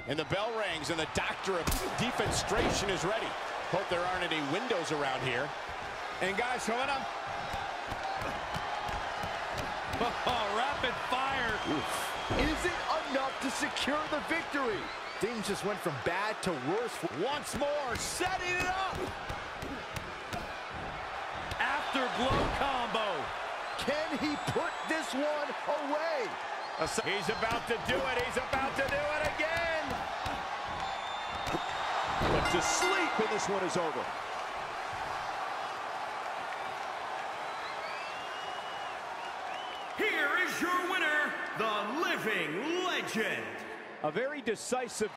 And the bell rings, and the doctor of defenstration is ready. Hope there aren't any windows around here. And guys, coming up. Oh, rapid fire. Oof. Isn't enough to secure the victory. Things just went from bad to worse. Once more, setting it up. Afterglow combo. Can he put this one away? He's about to do it. He's about to do it again. But to sleep, and this one is over. Here is your winner, the Living Legend. A very decisive